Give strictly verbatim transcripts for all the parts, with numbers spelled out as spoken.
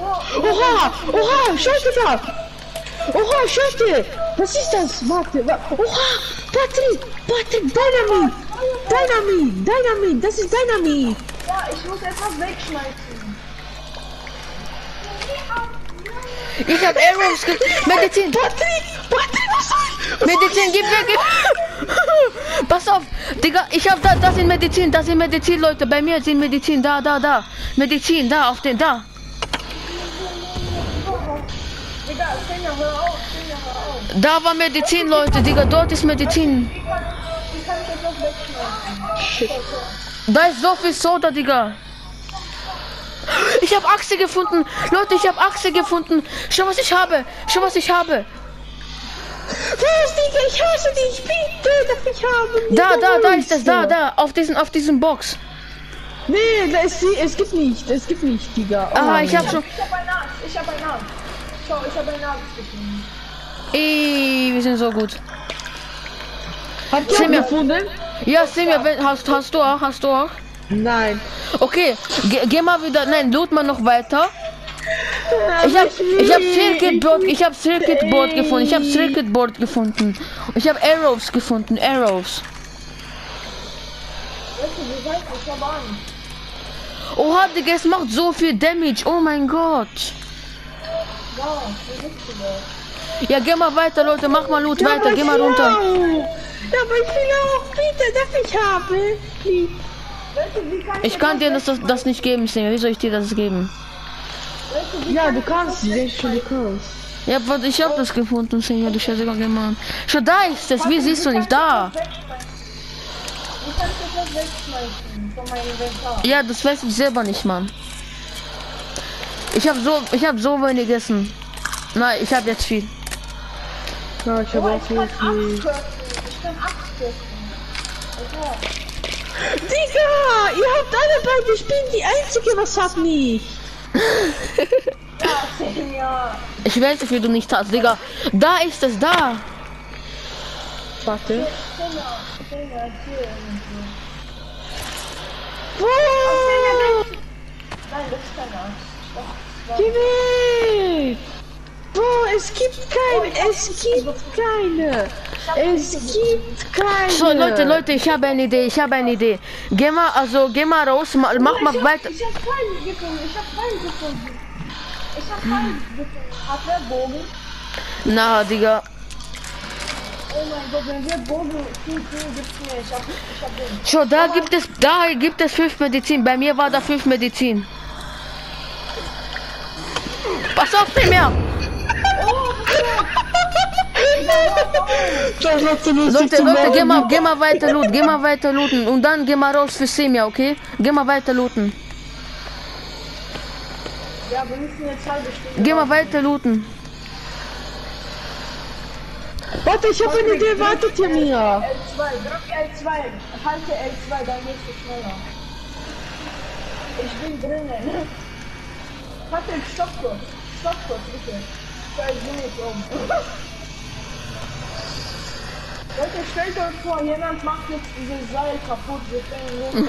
Oha! Oha! Schaut da! Oha, schaut dir! Was ist das? Warte, wa oha! Patrick! Patrick! Dynamit! Dynamit! Dynamit! Das ist Dynamit! Ja, ich muss etwas wegschmeißen. Ich hab Arrows ge... Medizin! Patrick! Patrick, was soll? Medizin, gib mir, gib... Pass auf! Digga, ich hab da, das sind Medizin, das sind Medizin, Leute. Bei mir sind Medizin, da, da, da. Medizin, da, auf den, da. Digga, Svenja, hör auf, Svenja, hör auf. Da war Medizin, Leute, Digga, dort ist Medizin. Wie kann, wie kann ich etwas wegschmeißen? Da ist so viel Soda, Digga. Ich habe Achse gefunden. Leute, ich habe Achse gefunden. Schau, was ich habe. Schau, was ich habe. Was, Digga? Ich hasse dich. Bitte, darf ich haben. Da, da, da ist das. das. Da, da. Auf diesen, auf diesen Box. Nee, es, es gibt nicht. Es gibt nicht, Digga. Oh, Ah, ich habe schon... Ich hab ein Arzt, ich hab ein Arzt. Schau, ich hab ein Arzt gefunden. Ey, wir sind so gut. Habt ihr Simia. gefunden? Ja, Simia, wenn- hast, hast du auch? Hast du auch? Nein. Okay, ge geh mal wieder... Nein, loot mal noch weiter. Ich hab, ich hab Circuit Board, ich hab Circuit Board gefunden. Ich hab Circuit Board gefunden. Ich hab Arrows gefunden. Arrows. Weißt du, wie seid ihr? Ich hab Angst. Oha, Digga, es macht so viel Damage. Oh mein Gott. Ja, wie bist du da? Ja, geh mal weiter, Leute. Mach mal Loot weiter. Geh mal runter. Ja, aber ich will auch. Bitte, darf ich haben? Please. Weißt du, wie kann Ich kann dir das, das, das nicht geben, Simon. Wie soll ich dir das geben? Weißt du, wie Ja, kann du ich kannst. etwas Ich schon, du kannst. Ja, warte, ich hab das gefunden, Simon. Du scheiße gemacht. Schon da ist es. Wie siehst du nicht da? Wie kann ich etwas wegschmeißen von meinem Inventar? Ja, das weiß ich selber nicht, Mann. Ich hab so, ich hab so wenig gegessen. Nein, ich hab jetzt viel. Ja, ich habe Oh, auch ich so kann viel. Axt köpfen. Ich kann Axt köpfen. Alter. Digga, ihr habt alle beide. Ich bin die Einzige, was hat nicht. Ja, Svenja. Ich weiß nicht, wie du nicht hast, Digga. Da ist es, da. Warte. Svenja, Svenja, erzähl irgendwie. Wow. Nein, das ist kein Axt. Das Geh weg! Boah, es gibt keine, es gibt keine, es gibt keine. So, Leute, Leute, ich habe eine Idee, ich habe eine Idee. Geh mal, also, geh mal raus, ma- mach mal ich hab, weiter. Ich hab Pfeile gefunden, ich hab Pfeile gefunden. Ich hab Pfeile gefunden. Hat wer Bogen? Na, Digga. Oh mein Gott, wenn wir Bogen finden, gibt's mir. Ich hab, ich hab den. Schon, da gibt es, da gibt es fünf Medizin. Bei mir war da fünf Medizin. Pass auf, Simia. Leute, Leute, geh mal, geh mal weiter looten, geh mal weiter looten und dann geh mal raus für Simia, okay? Geh mal weiter looten. Ja, wir müssen jetzt halbe Stunde. Geh mal weiter looten. Warte, ich habe eine Idee, wartet ihr mir. L zwei, drück L zwei. Halte L zwei, dann gehst du schneller. Ich bin drinnen. Patrick, stopp kurz. Stopp kurz, bitte. Ich bin nicht um. Leute, stellt euch vor, jemand macht jetzt dieses Seil kaputt. Wir können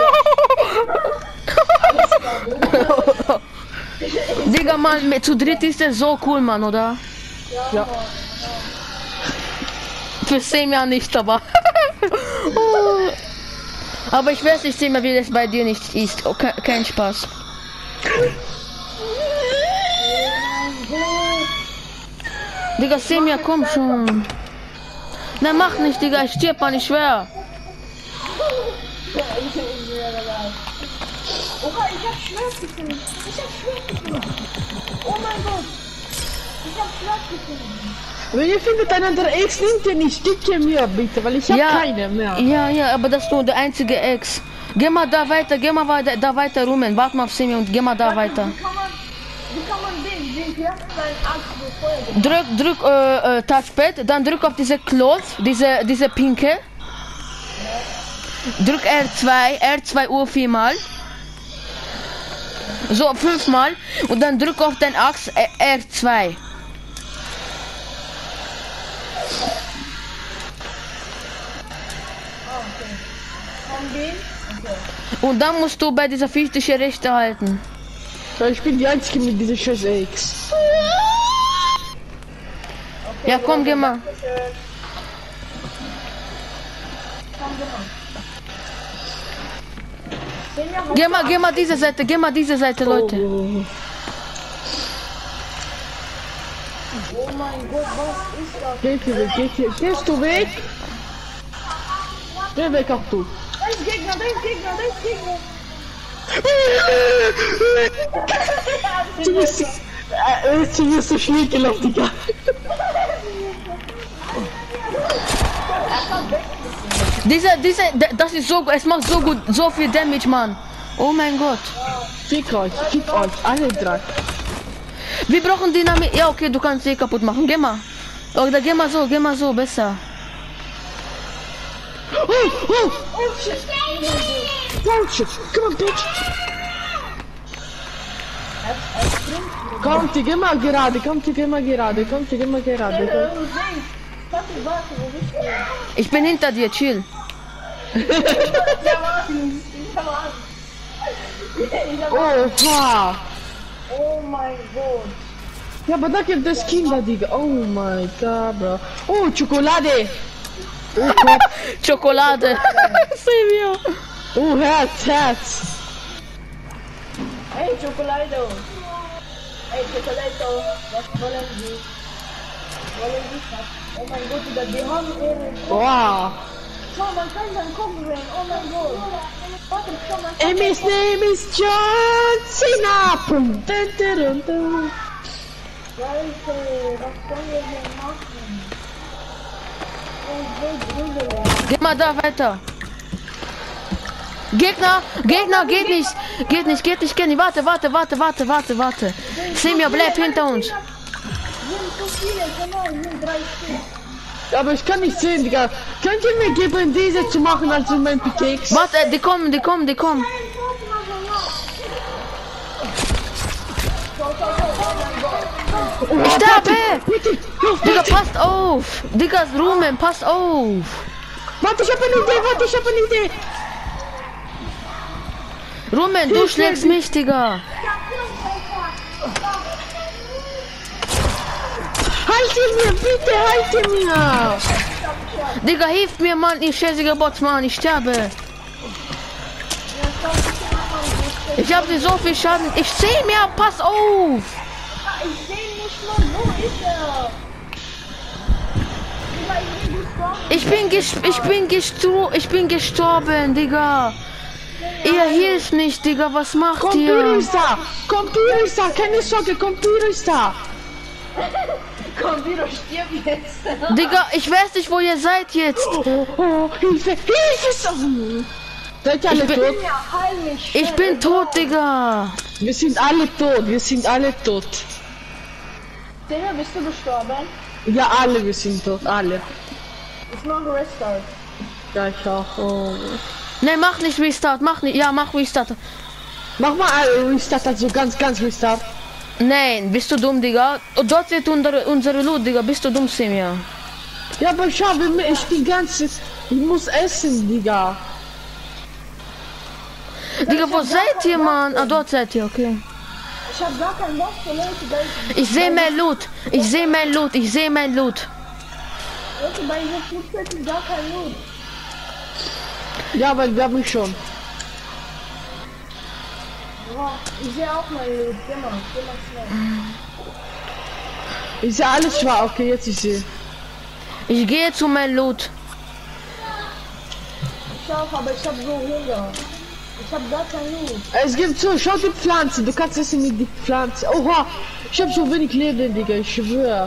los. Digga, Mann, mit- zu dritt ist es so cool, Mann, oder? Ja. Für Simia nicht, aber. Oh. Aber ich weiß nicht, Simia, wie das bei dir nicht ist. Oh, ke- kein Spaß. Digga, Simia, komm schon. Na, mach nicht, Digga, ich stirb, Mann, ich schwör. Oha, ich hab Schwert gefunden. Ich hab Schwert gefunden. Oh mein Gott. Ich hab Schwert gefunden. Wenn ihr findet einen der Ex, nimmt ihr nicht, gebt ihr mir bitte, weil ich habe Ja, keine mehr. ja, ja, aber das ist nur der einzige Ex. Geh mal da weiter, geh mal weiter, da weiter rum, warte mal auf Simia und geh mal da weiter. Wie kann man, wie kann man den, den Kraft sein Axt befeuern? Drück, drück, äh, äh, Touchpad, dann drück auf diese Cloth, diese, diese pinke. Drück R zwei, R zwei Uhr viermal. So, fünfmal. Und dann drück auf den Axt äh, R zwei. Von wem? Okay. Und dann musst du bei dieser Fichte rechte halten. Weil ich bin die Einzige mit dieser scheiß X. Ja, komm, geh mal. Komm, geh mal. Senior, Geh mal, geh mal diese Seite, geh mal diese Seite, Leute. Oh, oh mein Gott, was ist das? geht hier weg, geht hier. Gehst du weg? Geh weg auch du. Da ist Gegner, da ist Gegner, da ist Gegner. Du bist, äh, du bist so schnell gelaufen, Digga. Diese, diese, das ist so, es macht so gut, so viel Damage, Mann. Oh mein Gott. Fick euch, fick euch, alle drei. Wir brauchen Dynamit. Ja, okay, du kannst sie kaputt machen. Geh mal. Oder geh mal so, geh mal so, besser. Oh, oh, Oh shit. Pouch, komm on, Pouch. Kommt, geh mal gerade, kommt, geh mal gerade, kommt, geh mal gerade. Äh, du siehst. Warte, warte, wo bist du? Ich bin hinter dir, chill. Ja, warte, ich hab Angst. Ich hab Angst. Oh, ha. Oh mein Gott. Ja, aber da gibt es Kinder, Digga. Oh mein Gott, bro. Oh, Schokolade. Oh Gott. Schokolade. Silvio. Oh, Herz, Herz. Hey, Chocolado. Hey, Chocolado. Was wollen Sie? Wollen Sie was? Oh mein Gott, Digga, die haben ihre... Wow. Schau, man kann seinen Kopf drehen. Oh mein Gott. Warte, schau, man kann... And his name is John Cena. Pum, dun, dun, dun, dun. Leute, was sollen wir denn machen? Oh, so gruselig. Geh mal da weiter. Gegner, Gegner, geht nicht. Geht nicht, geht nicht, geht nicht. Warte, warte, warte, warte, warte, warte. Semir, bleib hinter uns. Sind so viele, genau, sind drei Stück. Aber ich kann nicht sehen, Digga. Könnt ihr mir geben, diese zu machen als in mein P K X? Warte, die kommen, die kommen, die kommen. Ich sterbe! Bitte, los, Digga, bitte. passt auf! Digga, Rumen, passt auf! Warte, ich hab eine Idee, warte, ich hab eine Idee. Rumen, du schlägst mich, Digga! Halte mir, bitte, halte mir. Digga, hilf mir, Mann, ihr scheißiger Botsmann, ich sterbe! Ich habe dir so viel Schaden. Ich sehe mir, pass auf! Ich sehe nicht mal, wo ist er? Ich bin ges ich bin gestro ich bin gestorben, Digga. Ihr hilft nicht, Digga, was macht Computer ihr? ist da, Computer ist da, keine Sorge, Computer ist da. Komm, wieder stirb jetzt. Digga, ich weiß nicht, wo ihr seid jetzt. Oh, oh, Hilfe, Hilfe! Seid ihr alle Ich bin- tot? Ja, heil mich. Ich bin tot, Digga. Wir sind alle tot, wir sind alle tot. Digga, bist du gestorben? Ja, alle, wir sind tot, alle. Ich mach Restart. Ja, ich auch. Oh. Ne, mach nicht Restart, mach nicht. Ja, mach Restart. Mach mal alle Restart, also ganz, ganz Restart. Nein, bist du dumm, Digga? Und dort wird unsere, unsere Loot, Digga. Bist du dumm, Semir? Ja, aber schau, wir- ich die ganze... Ich muss essen, Digga. Digga, wo seid ihr, Mann? Ah, dort seid ihr, okay. Ich hab gar keinen Bock für Leute, weil Ich sehe mein Loot. Ich sehe mein Loot. Ich sehe mein Loot. Leute, bei dieser Flugzeit ist gar kein Loot. Ja, weil wir haben schon. Ja, ich sehe auch mein Loot. Geh mal, geh mal schnell. Ist ja alles schwarz. Okay, jetzt ich sehe. Ich gehe zu mein Loot. Ich auch, aber ich hab so Hunger. Ich hab gar kein Loot. Es gibt so, schau die Pflanze. Du kannst essen mit die Pflanze. Oha, ich hab so wenig Leben, Digga. Ich schwöre.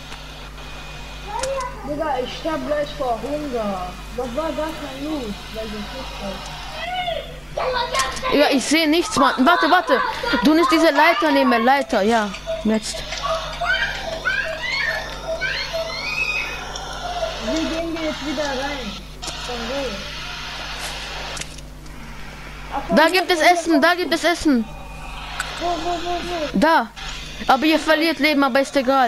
Digga, ich sterb gleich vor Hunger. Das war gar kein Loot, weil ich nicht Ja, ich sehe nichts, Mann. Warte, warte. Du musst diese Leiter nehmen. Leiter, ja. Jetzt. Wie gehen wir jetzt wieder rein? Von wo? Ach, von Da hier, gibt es von hier, Essen, da gibt es Essen. Wo, wo, wo, wo? Da. Aber ihr verliert Leben, aber ist egal.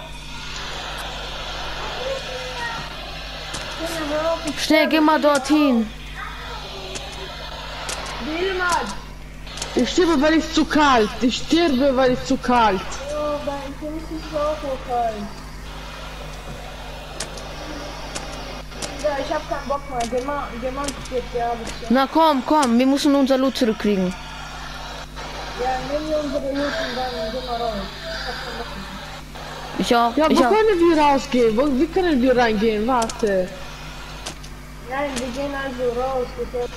Junge, hör auf, ich Schnell, geh mal dorthin. Dilmad! Ich sterbe, weil ich zu kalt. Ich sterbe, weil ich zu kalt. Oh, dein Fuß ist auch so kalt. Ja, ich hab keinen Bock mehr. Geh mal, geh mal jetzt, ja, bitte. Na komm, komm, wir müssen unser Loot zurückkriegen. Ja, nimm mir unsere Loot und dann geh mal raus. Ich hab keinen Bock mehr. Ich auch, Ja, wo ich auch. können wir rausgehen? Wo, wie können wir reingehen? Warte. Nein, wir gehen also raus, wir können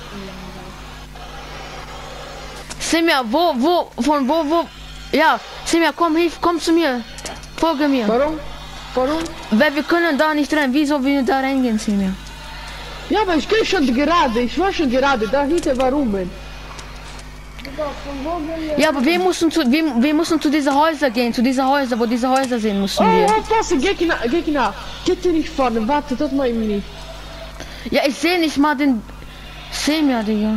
Simja, wo, wo, von wo, wo? Ja, Simja, komm, hilf, komm zu mir. Folge mir. Warum? Warum? Weil wir können da nicht rein. Wieso wir da reingehen, Simja? Ja, aber ich gehe schon gerade. Ich war schon gerade. Da hinter war Ruben. Von wo gehen wir? Ja, aber wir mussten zu, wir, wir mussten zu diesen Häusern gehen, zu diesen Häusern, wo diese Häuser sind, mussten Oh, wir. aufpasse, Gegner, Gegner. Geht ihr nicht vorne? Warte, das mal ihm nicht. Ja, ich sehe nicht mal den Simja, Digga.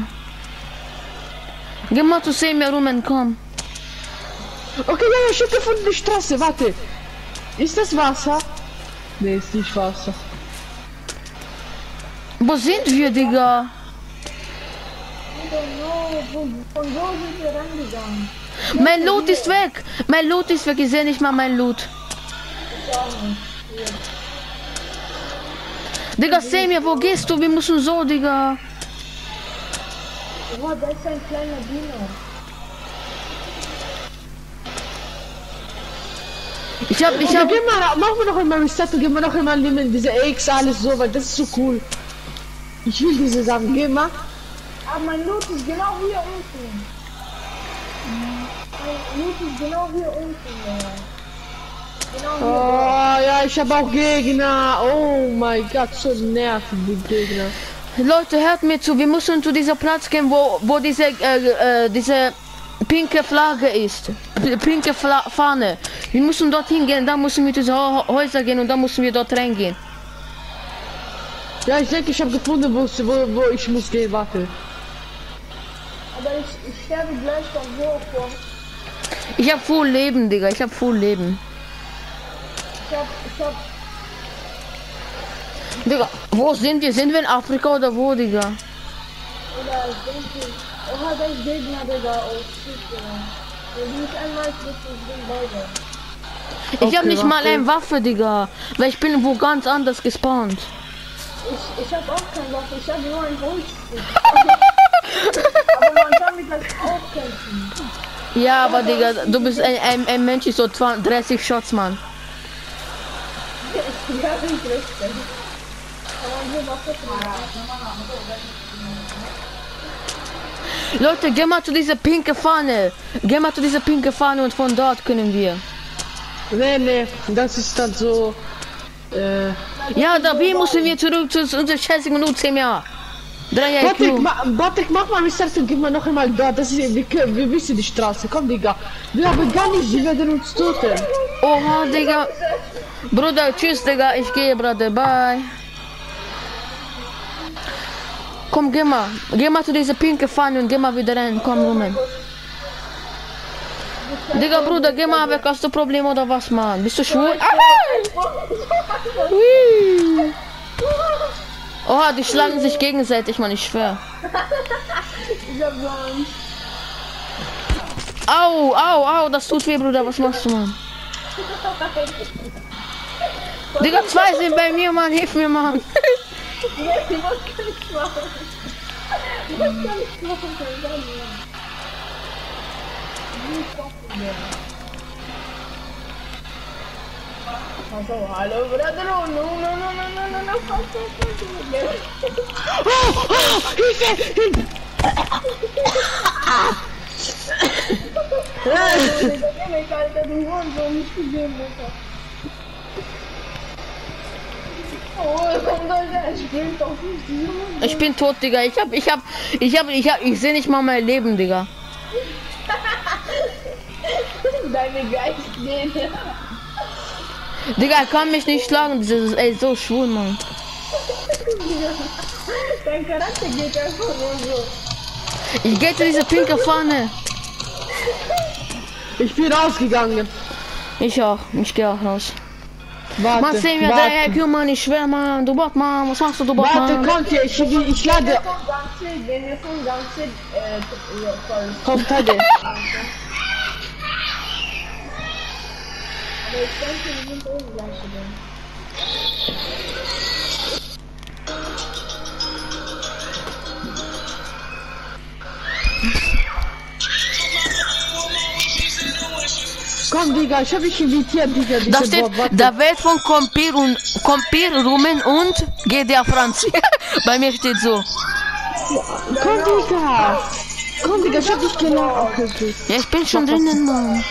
Geh mal zu Simja rum und komm. Okay, ja, ja, ich hab gefunden die Straße. Warte. Ist das Wasser? Nee, ist nicht Wasser. Wo sind wir, Digga? I don't know. Von, von wo sind wir rangegangen? Mein Loot ist weg. Mein Loot ist weg. Ich sehe nicht mal mein Loot. Ich auch nicht. Digga, Simja, wo gehst du? Wir müssen so, Digga. Oh, da ist ein kleiner Dino. Ich hab, ich Okay, hab, geh mal, machen wir noch einmal Reset und gehen wir noch einmal nehmen diese X, alles so, weil das ist so cool. Ich will diese Sachen. Geh mal. Aber mein Loot ist genau hier unten. Mein Loot ist genau hier unten. Ja. Genau hier. Oh, ja, ich habe auch Gegner. Oh mein Gott, so nervig, die Gegner. Leute, hört mir zu. Wir müssen zu diesem Platz gehen, wo, wo diese, äh, äh, diese pinke Flagge ist. P- Pinke Fla Fahne. Wir müssen dorthin gehen, dann müssen wir zu diesen Hä- Häuser gehen und dann müssen wir dort reingehen. Ja, ich denke, ich habe gefunden, wo, wo, wo ich muss gehen. Warte. Aber ich, ich sterbe gleich von wo vor. Ich hab voll Leben, Digga. Ich hab voll Leben. Ich hab, ich hab, Digga, wo sind wir? Sind wir in Afrika oder wo, Digga? oder ich denke, oha, da ist Gegner, Digga, oh shit, Digga. Wenn du mich einmal triffst, ich bin weiter. Ich Okay, hab nicht mal warte. eine Waffe, Digga. Weil ich bin wo ganz anders gespawnt. Ich, ich hab auch keine Waffe, ich hab nur ein Holzstück. Aber man kann mit das auch kämpfen. Ja, aber Digga, du bist ein, ein, ein Mensch, so zwanzig, dreißig Shots, Mann. Ja, ich richtig. Aber hier Waffe Leute, geh mal zu dieser pinke Fahne. Geh mal zu dieser pinke Fahne und von dort können wir. Nee, nee, das ist dann so. Äh. Ja, da wie müssen wir zurück zu unserer scheißigen Loot, Simja. Drei Patrick, I Q. ma, Patrick, mach mal Reset und gib mal noch einmal da. Das ist, wir, können- wir wissen die Straße. Komm, Digga. Wir haben gar nicht, sie werden uns töten. Oha, Digga. Bruder, tschüss, Digga. Ich gehe, Bruder. Bye. Komm, geh mal. Geh mal zu dieser pinke Fahne und geh mal wieder rein. Komm, Roman. Digga, Bruder, geh mal weg. Hast du Probleme oder was, Mann? Bist du schwul? Ah! Hui. Oha, die schlagen sich gegenseitig, Mann. Ich schwör. Ich hab so Angst. Au, au, au. Das tut weh, Bruder. Was machst du, Mann? Digga, zwei sind bei mir, Mann. Hilf mir, Mann. Nee, was kann ich machen? Was kann ich machen? Kein Geld mehr. Wie stoppen wir? Also, hallo, Bruder. No, no, no, no, no, no, no, no, fuck, fuck, fuck. Oh, oh, Hilfe, Hilfe. Alter, du Hurensohn, nicht gesehen, Alter. Oh, komm da, ich bin doch nicht so. Ich bin tot, Digga. Ich hab, ich hab, ich hab, ich hab, ich sehe nicht mal mein Leben, Digga. Deine Geistgene. Digga, er kann mich nicht schlagen. Das ist ey, so schwul, Mann. Dein Charakter geht einfach nur so. Ich gehe zu dieser pinke Fahne. Ich bin rausgegangen. Ich auch. Ich gehe auch raus. Warte, Mann, Sammy, warte. der Herr Mann, ich schwör, Mann. Du Bot, Mann. Was machst du, du Bot, Warte, Mann? kommt hier, ich, ich lade. Ganze, wenn wir von ganze, äh, voll. Komm, Tade. Aber ich denke, wir sind oben gleich wieder. Komm, Digga, ich hab dich invitiert, Digga. Da diese steht, Bot, warte. der Welt von Compir und Compir, Rumen und G D A Franz. Bei mir steht so. Komm, Digga. Komm, Digga, ich hab dich geladen. Okay, okay. Ja, ich bin schon drinnen, Mann.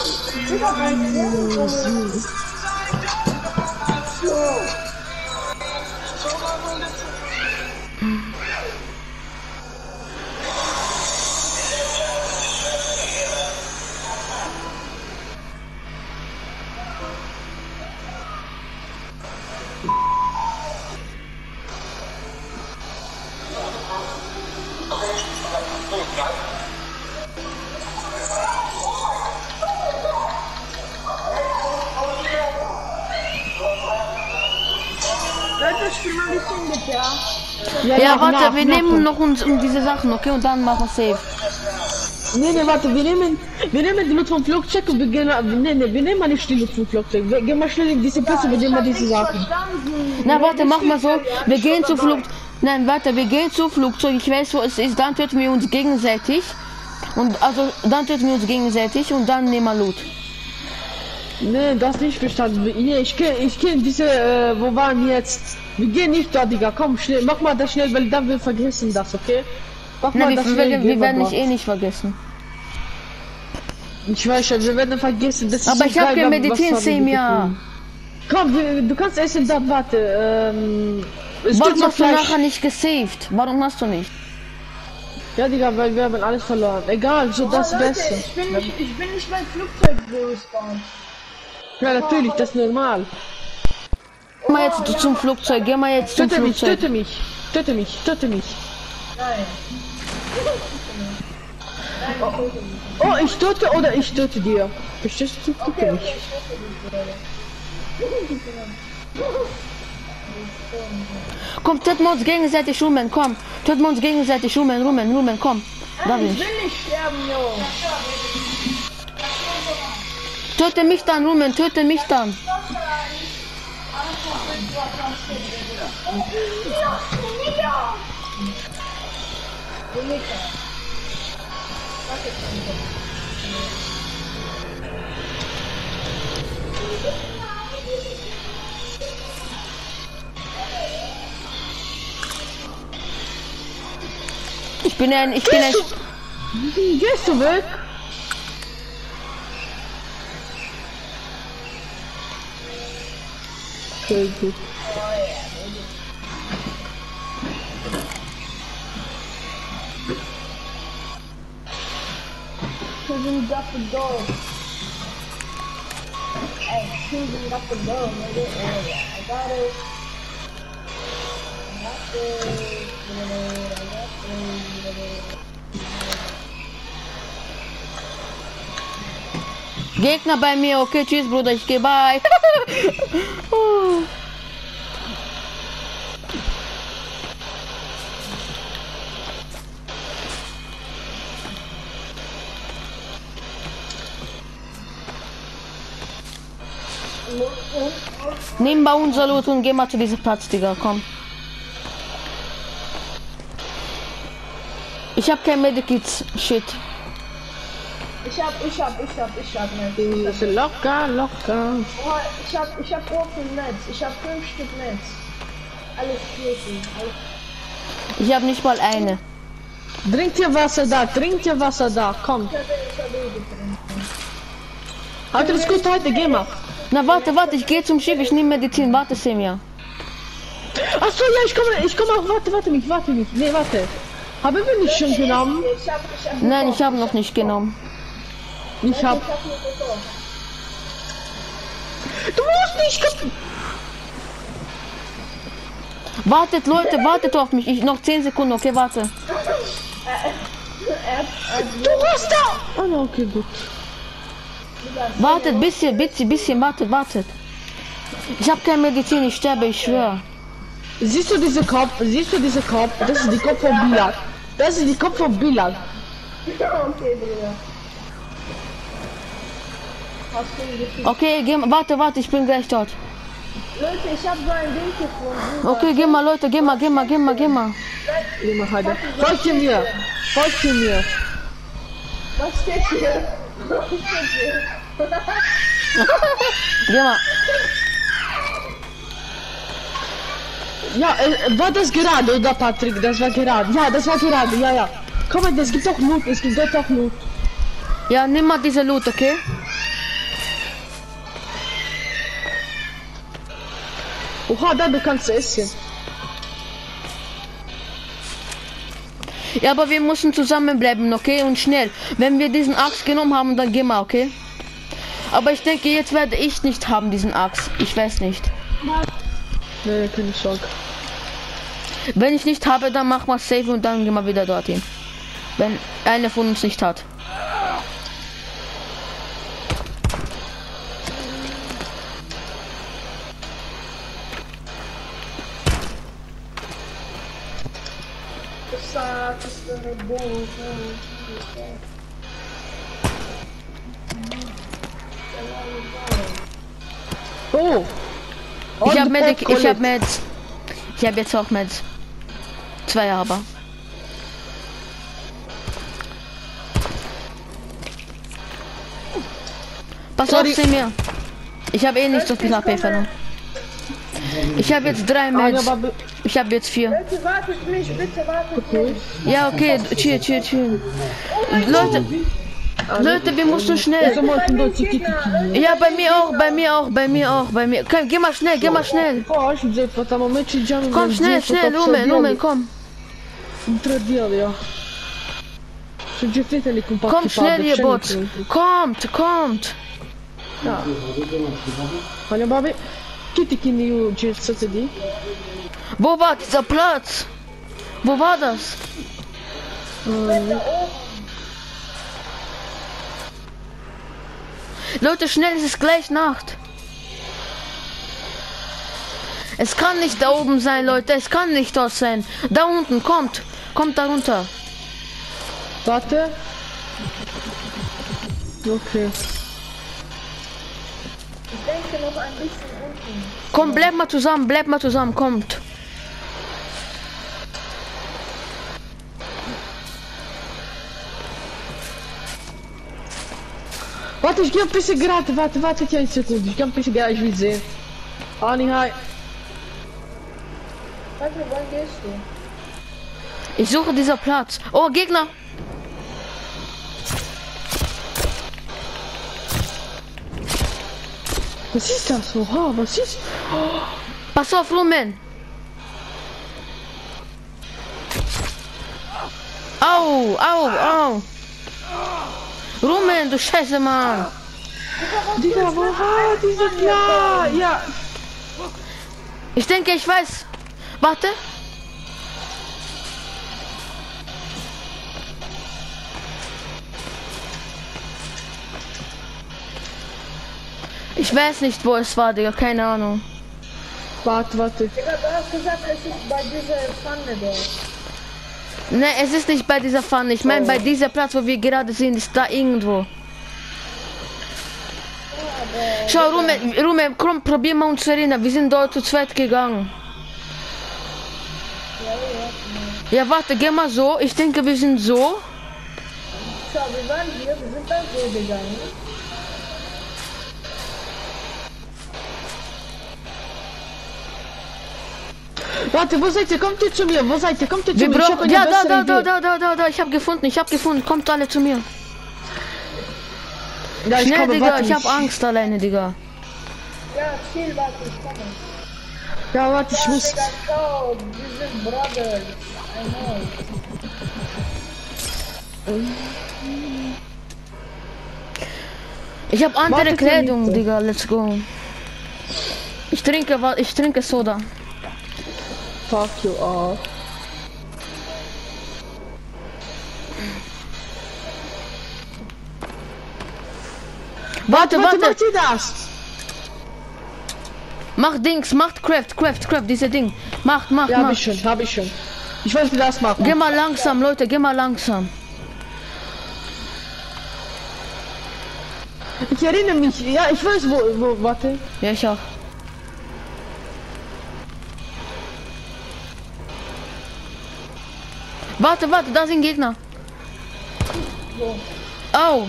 Leute, spiel mal ein bisschen mit, ja? Ja, nach, warte, nach, wir nach. nehmen noch uns um diese Sachen, okay? Und dann machen wir safe. Nee, nee, warte, wir nehmen, wir nehmen die Loot vom Flugzeug und wir gehen, nee, nee, wir nehmen mal nicht die Loot vom Flugzeug. Wir gehen mal schnell in diese Plätze, wir nehmen mal diese Sachen. Na, warte, mach mal so. Wir gehen zu Flug. Nein, warte, wir gehen zu Flugzeug. Ich weiß, wo es ist. Dann töten wir uns gegenseitig. Und also, dann töten wir uns gegenseitig und dann nehmen wir Loot. Nee, das nicht verstanden. Nee, ich kenn, ich kenn diese, äh, wo waren wir jetzt? Wir gehen nicht da, Digga. Komm, schnell, mach mal das schnell, weil dann wir vergessen das, okay? Mach Nein, mal wir, das wir, schnell. wir, gehen werden da. dich eh nicht vergessen. Ich weiß schon, wir werden vergessen. Das ist Aber so ich habe geil, kein was Medizin, haben wir Semia. gefunden. Komm, wir, du kannst essen, da, warte. Ähm, es gibt Warum noch hast du Fleisch. nachher nicht gesaved? Warum hast du nicht? Ja, Digga, weil wir haben alles verloren. Egal, so das Oh, Leute, Beste. ich bin nicht, ich bin nicht beim Flugzeug gespawnt. Ja, natürlich, das ist normal. Geh mal jetzt zum Flugzeug, geh mal jetzt zum Töte mich, Flugzeug. töte mich, töte mich, töte mich. Nein. Oh, ich töte oder ich töte dir. Verstehst du? Töte mich. Komm, töten wir uns gegenseitig Rumen, komm. Töten wir uns gegenseitig Rumen, Rumen, Rumen, komm. Da bin Ich ich. will nicht sterben, Jo. Töte mich dann, Rumen, töte mich dann. Ich bin ein, ich bin ein, Gehst du weg? Okay, gut. Choosing got the goal. Hey, choosing got the goal, nigga. Oh, yeah, I got it. I got this. I got this. Gegner bei mir, okay, tschüss Bruder, ich geh bye. Oh. Nimm bei unser Loot und geh mal zu diesem Platz, Digga, komm. Ich hab kein Medikits, shit. Ich hab, ich hab, ich hab, ich hab, ne. Das ist locker, locker. Oh, ich hab, ich hab Open Netz. Ich hab fünf Stück Netz. Alles Kirchen. Alles. Ich hab nicht mal eine. Trinkt ihr Wasser da, trinkt ihr Wasser da, komm. Ich hab, ich hab eh getrennt. Heute ist gut, heute, geh mal. Na warte, warte, ich gehe zum Schiff, ich nehme Medizin, warte Semia. Achso, ja, ich komme, ich komme auch, warte, warte mich, warte mich. Nee, warte. Haben wir nicht schon genommen? Ich hab, ich hab. Nein, ich habe noch nicht genommen. Ich hab. Ich hab nur gekocht. Du musst nicht. ge- Wartet Leute, wartet auf mich, ich noch zehn Sekunden, okay, warte. Er hat, er Du musst da. Oh, no, okay, gut. Wartet, bisschen, bisschen, bisschen, wartet, wartet. Ich habe keine Medizin, ich sterbe, ich schwöre. Siehst du diese Kopf? Siehst du diese Kopf? Das ist die Kopf von Bilal. Das ist die Kopf von Bilal. Okay, Bruder. Hast du ihn gefühlt? Okay, geh mal, warte, warte, ich bin gleich dort. Leute, ich hab so ein Ding gefunden. Okay, geh mal, Leute, geh mal, geh mal, geh mal, geh mal. Geh mal, Heider. Folgt ihr mir. Folgt ihr mir. Was steht hier? Was steht hier? Geh mal. Ja, äh, war das gerade, oder Patrick? Das war gerade. Ja, das war gerade, ja, ja. Komm mal, es gibt auch Loot, es gibt dort auch Loot. Ja, nimm mal diese Loot, okay? Oha, da, du kannst essen. Ja, aber wir müssen zusammenbleiben, okay? Und schnell. Wenn wir diesen Axt genommen haben, dann gehen wir, okay? Aber ich denke, jetzt werde ich nicht haben, diesen Axt. Ich weiß nicht. Nee, keine Sorge. Wenn ich nicht habe, dann mach mal safe und dann gehen wir wieder dorthin. Wenn einer von uns nicht hat. Oh! Ich habe Und Medic, ich Colette. habe Meds. Ich habe jetzt auch Meds. Zwei aber. Pass auf, Sorry. seh mir. Ich habe eh nicht so viel H P verloren. Ich habe jetzt drei Ah, ja, Meds. aber- Ich habe jetzt vier. Bitte wartet mich, bitte wartet Okay. mich. Ja, okay, chill, chill, chill. Leute, Leute, wir müssen Also schnell. mal zum Deutsch, Tiki. Ja, bei mir auch, bei mir auch, bei mir auch, bei mir. Komm, geh mal schnell, geh mal schnell. Oh, ich sehe, was am Moment ci già Komm schnell, schnell, Lumen, Lumen, komm. Intradiali, ja. Suggeriteli con Komm schnell, ihr Bots. Kommt, kommt. Ja. Hallo, Babi. Tutti chi ne state di? Wo war dieser Platz? Wo war das? Leute, schnell, es ist gleich Nacht. Es kann nicht da oben sein, Leute. Es kann nicht dort sein. Da unten, kommt. Kommt da runter. Warte. Okay. Ich denke noch ein bisschen unten. Komm, bleib mal zusammen, bleib mal zusammen, kommt. Warte, ich geh ein bisschen gerade. Warte, warte, eine Sekunde. Ich geh ein bisschen gerade, ich will sehen. Ani, hi. Warte, wann gehst du? Ich suche dieser Platz. Oh, Gegner. Was ist das? Oha, was ist? Pass auf, Lumen. Au, au, au. Rumen, du Scheiße, Mann. Digga, wo war diese klar? Ja. Ich denke, ich weiß. Warte. Ich weiß nicht, wo es war, Digga. Keine Ahnung. Warte, warte. Digga, du hast gesagt, es ist bei dieser Pfanne dort. Ne, es ist nicht bei dieser Pfanne. Ich meine, bei dieser Platz, wo wir gerade sind, ist da irgendwo. Schau, Rume, Rume, komm, probier mal uns zu erinnern. Wir sind dort zu zweit gegangen. Ja, warte, geh mal so. Ich denke, wir sind so. Schau, wir waren hier, wir sind dann so gegangen. Warte, wo seid ihr? Kommt ihr zu mir? Wo seid ihr? Kommt ihr zu Wir mir? Ich hab brauchen. eine Ja, da, bessere da, da, Idee. da, da, da, da. Ich habe gefunden, ich habe gefunden. Kommt alle zu mir. Ja, ich Schnell, komme, Digga, warte, ich habe Angst alleine, Digga. Ja, chill, warte, ich komme. Ja, warte, ich Ja, muss. Digga, schau, wir sind Brothers. I know. Ich habe andere Warte, Kleidung, Felipe. Digga. Let's go. Ich trinke, wa- ich trinke Soda. Fuck you off. Warte, Warte, warte. macht ihr das? Mach Dings, macht Craft, Craft, Craft, diese Ding. Macht, macht, Ja, hab macht. ich schon, hab ich schon. Ich weiß, wie das machen. Geh mal langsam, Leute, geh mal langsam. Ich erinnere mich, ja, ich weiß, wo, wo, warte. Ja, ich auch. Warte, warte, da sind Gegner. Au.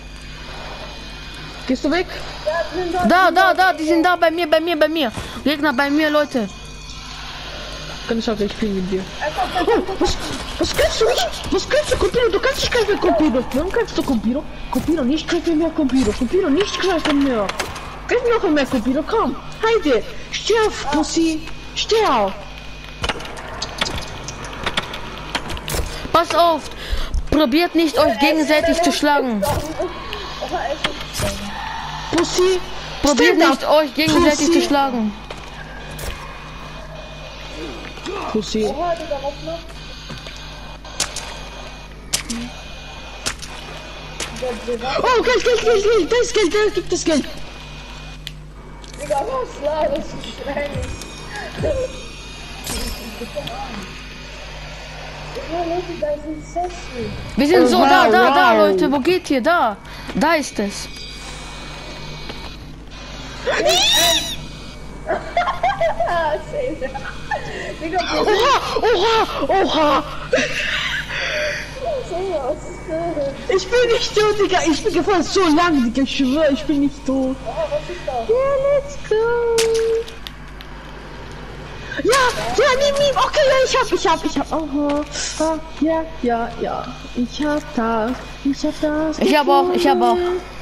Gehst du weg? Da, da, da, die sind da bei mir, bei mir, bei mir. Gegner bei mir, Leute. Kann ich auch, ich bin mit dir. Oh, was, was kannst du nicht? Was kannst du, Compiro? Du kannst nicht greifen, Compiro. Warum kannst du, Compiro? Compiro, nicht greifen mehr, Compiro. Compiro, nicht greifen mehr. Greif noch mehr, Compiro, komm. Heide, steh auf, Pussy. Steh auf. Pass auf. Probiert nicht, euch gegenseitig zu schlagen. Pussy. Probiert stand nicht, up. euch gegenseitig Pussy. zu schlagen. Pussy. Oha, Digga, was noch? Oh, Geld, Geld, Geld, Geld. Da ist Geld, da gibt es Geld. Digga, was war das? Schreien nicht. Ja, Leute, da sind Sessi. Wir sind so Oh, da, wow, da, da, wow. Leute. Wo geht ihr? Da. Da ist es. Ah, safe. Digga, Oha, oha, oha. was ist das? Ich bin nicht tot, Digga. Ich bin gefallen so lang, Digga. Ich schwöre, ich bin nicht tot. Oh, was ist das? Ja, let's go. Ja, ja, nimm ihn. Okay, ja, ich hab, ich hab, ich hab. Aha. Ah, ja, ja, ja. Ich hab das. Ich hab das. Ich hab auch, ich hab auch.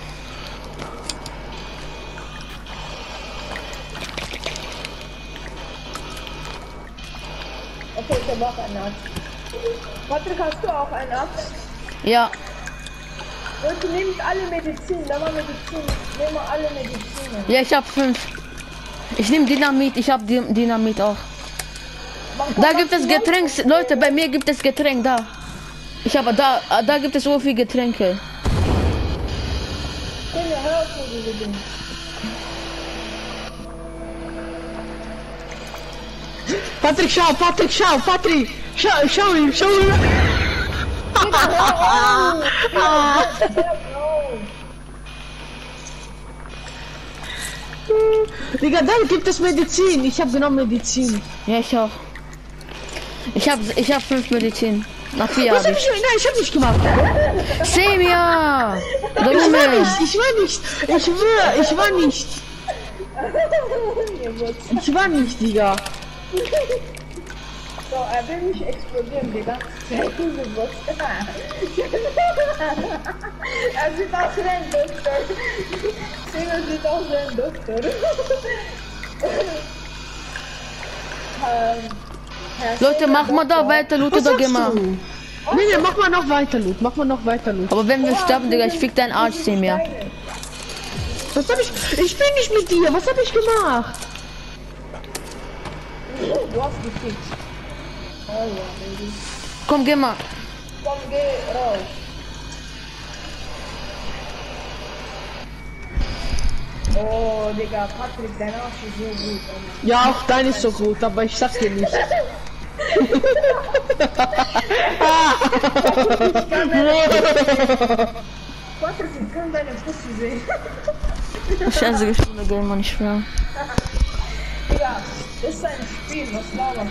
Okay, ich hab auch einen Arzt. Patrick, hast du auch einen Arzt? Ja. Leute, nehmt alle Medizin, da war Medizin. Nehmen wir alle Medizinen. Ja, ich hab fünf. Ich nehme Dynamit, ich hab Di- Dynamit auch. Da gibt es Getränk, Leute, bei mir gibt es Getränk da. Ich habe da, da gibt es so viel Getränke. Junge, hör auf mit diesem Ding. Patrick, schau, Patrick, schau, Patrick. Schau, schau ihn, schau ihn. Digga, da gibt es Medizin. Ich hab genommen Medizin. Ja, ich auch. Ich hab, ich hab fünf Medizin. Nach vier Was habe hab ich. ich? Nein, ich hab nicht gemacht. Semia! Ich war Dumme! nicht, ich war nicht. Ich schwör, ich war nicht. Ich war nicht, Digga. So, er will nicht explodieren, Digga. Der ist gewusst. Er sieht aus wie ein Doktor. Simon sieht aus wie ein Doktor. ähm, Herr Leute, Simon, mach mal da Doktor. weiter, Loot Was oder sagst geh mal. du? Nee, nee, mach mal noch weiter, Loot. Mach mal noch weiter, Loot. Aber wenn wir sterben, Digga, ich fick deinen Arsch, Semia. Was hab ich? Ich bin nicht mit dir. Was hab ich gemacht? Du hast gefickt. Oh ja, Baby. Komm, geh mal. Komm, geh raus. Oh, Digga, Patrick, dein Arsch ist so gut. Ja, auch dein ist so gut, aber ich sag's dir nicht. Patrick, ich kann deine Pussy sehen. Scheiße gespielt, Game, Mann, ich schwör. Digga, das ist ein Spiel, was laberst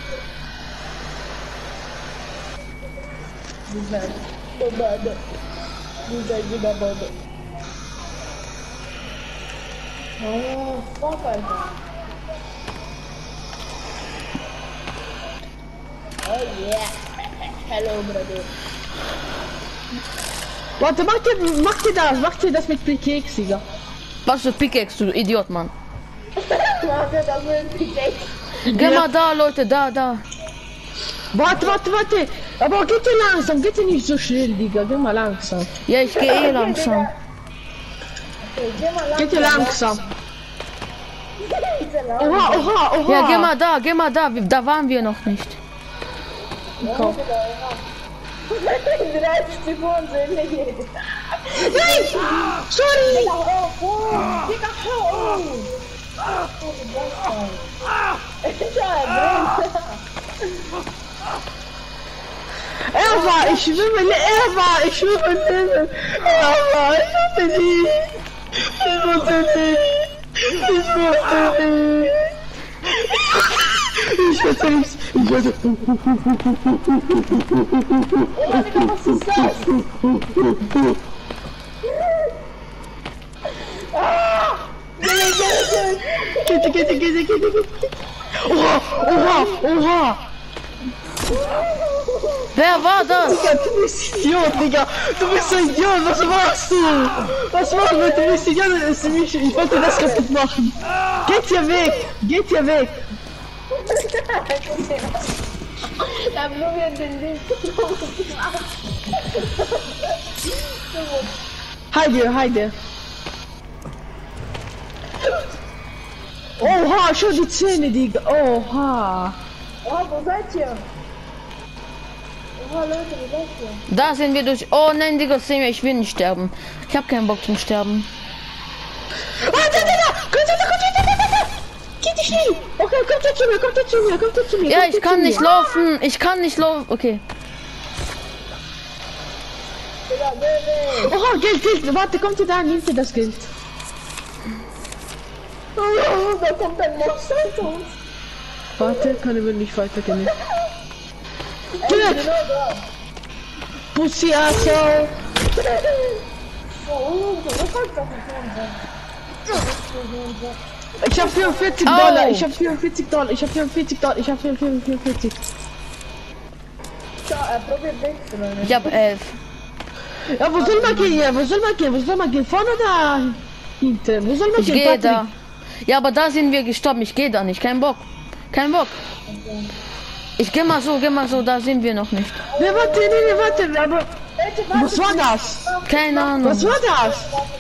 du? Dieser Bobade. Dieser Gibabode. Oh, fuck, Alter. Oh yeah. Hello, Brother. Warte, mach dir, mach dir das, mach dir das mit Keks, Digga. Was für Pickaxe, du Idiot, Mann. Warte, das will ich echt. Geh mal da, Leute, da, da. Warte, warte, warte. Aber geht dir langsam, geht dir nicht so schnell, Digga. Geh mal langsam. Ja, ich gehe eh langsam. Okay, geh mal Geht dir langsam. Diese Oha, Laune. oha, oha. Ja, geh mal da, geh mal da. Da waren wir noch nicht. Komm. dreißig Sekunden sind nicht. Nein! Sorry! Digga, hör auf! Digga, hör auf! Er war, ich schwimme, er war, ich schwimme, er war, ich schwimme nicht. Ich wusste nicht. Ich wusste nicht. Ich wusste nicht. Ich wusste Gitte, gitte, gitte, gitte, gitte. Oha, oha, oha. Wer war das? Digga, du bist Idiot, Digga. Du bist ein Idiot, was machst du? Was machst du? Du bist Idiot, das ist nicht. Ich wollte das kaputt machen. Geht hier weg, geht hier weg. Da haben nur wieder den Weg. Heide, Heide. Oha, schon die Zähne, Digga. Oha. Oh, wo seid ihr? Oh, Leute, wo seid ihr? Da sind wir durch. Oh nein, Digga, sehen wir, ich will nicht sterben. Ich habe keinen Bock zum Sterben. Warte, Digga! Kommt, Digga, kommt, Digga, Digga! Geht nicht nie! Okay, kommt jetzt zu mir, kommt jetzt zu mir, kommt jetzt zu mir. Ja, kommt ich jetzt kann zu nicht mir. laufen. Ich kann nicht laufen. Okay. Digga, nee, nee. Oha, Geld, Geld, warte, kommt ihr da, nehmt ihr das Geld. Oh, da kommt ein Monster zu uns. Warte, kann ich mir nicht weitergehen. Ey, Dirk! genau da. Pussy Asshole! Oh, du kannst doch nicht hören. Ich hab vierundvierzig Au. Dollar, ich hab vierundvierzig Dollar, ich hab vierundvierzig Dollar, ich hab vierundvierzig. Schau, er probiert weg zu rennen. Ich habe elf. Ja, wo soll man gehen hier? Wo soll man gehen? Wo soll man gehen? Vorne oder hinten? Wo soll man Ich gehen? gehe Patrick? da. Ja, aber da sind wir gestorben. Ich gehe da nicht. Kein Bock. Kein Bock. Ich geh mal so, geh mal so. Da sind wir noch nicht. Nee, warte, nee, nee, warte, aber... Leute, warte, Was war das? Keine Ahnung. Was war das?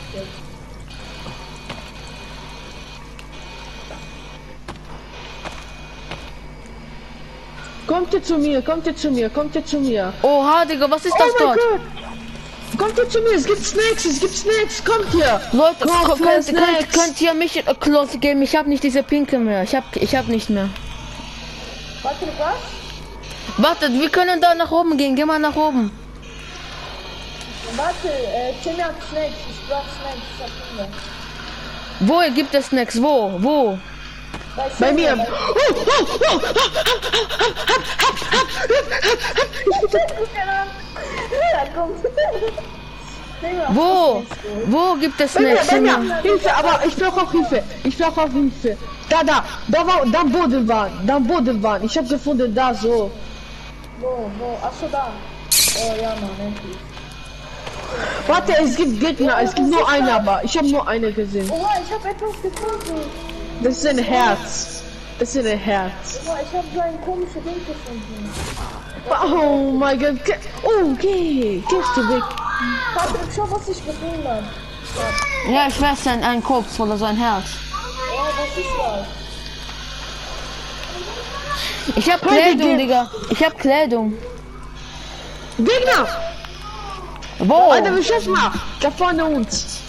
Kommt ihr zu mir, kommt ihr zu mir, kommt ihr zu mir. Oha, Digga, was ist Oh das mein dort? Gott! Kommt ihr zu mir, es gibt Snacks, es gibt Snacks, kommt hier! Leute, Kommt ko- für könnt, Snacks. könnt, könnt ihr mich äh, Close geben? Ich habe nicht diese Pinke mehr. Ich habe ich hab nicht mehr. Warte, was? Wartet, wir können da nach oben gehen. Geh mal nach oben. Warte, äh, Timmy hat Snacks. Ich brauch Snacks. Ich hab Hunger. Wo gibt es Snacks? Wo? Wo? Bei mir! Timmy, Oh, oh, oh! Ja, komm. Digga, Wo? Wo gibt es Bei mir, Snacks? bei mir! Hilfe, aber ich brauche auch Hilfe! Ich brauche auch Hilfe! Da, da! Da war, da am Boden waren! Da am Boden waren! Ich hab gefunden, da so! Wo, wo? Achso, da. Oh ja, Mann, endlich. Warte, es gibt Gegner, es gibt nur eine, aber ich habe nur eine gesehen. Oh, ich hab etwas gefunden. Das ist ein Herz. Das ist ein Herz. Oh, ich hab so ein komisches Ding gefunden. Oh mein Gott. Ge- Oh, geh. Gehst du weg. Patrick, schau, was ich gefunden hab. Ja, ich weiß, ein, ein Kopf oder so ein Herz. Oh, was ist das? Ich hab Kleidung, Digga. Ich hab Kleidung. Gegner! Wo? Alter, wir schaffen mal. Da vorne uns.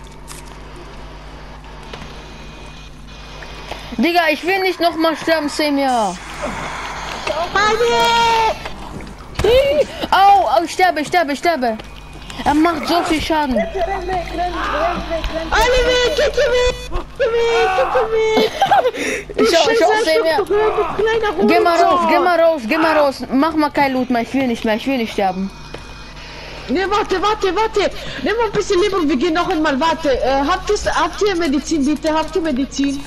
Digga, ich will nicht noch mal sterben, Semia. Au, au, ich sterbe, ich sterbe, ich sterbe. Er macht so viel Schaden. Renn weg, renn, renn, renn, renn. Alle weg, geht ihr weg. Geht ihr weg, geht ihr weg. Ich schau, ich schau, Semia. Kleiner Geh mal Hund. raus, geh mal raus, geh mal raus. Mach mal kein Loot mehr, ich will nicht mehr, ich will nicht sterben. Ne, warte, warte, warte. Nimm mal ein bisschen Leben und wir gehen noch einmal. Warte, äh, habt, ihr, habt ihr Medizin, bitte? Habt ihr Medizin?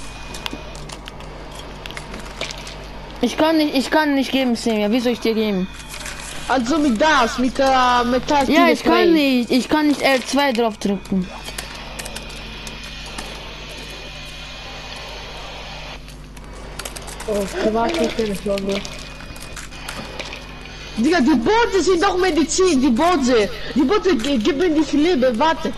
Ich kann nicht, ich kann nicht geben, Semia. Wie soll ich dir geben? Also mit das, mit der Metall. Ja, ich kann nicht, ich kann nicht L zwei drauf drücken. Oh, warte, ich bin schon. Digga, die Boote sind doch Medizin, die Boote. Die Boote ge- geben dich Leben, warte.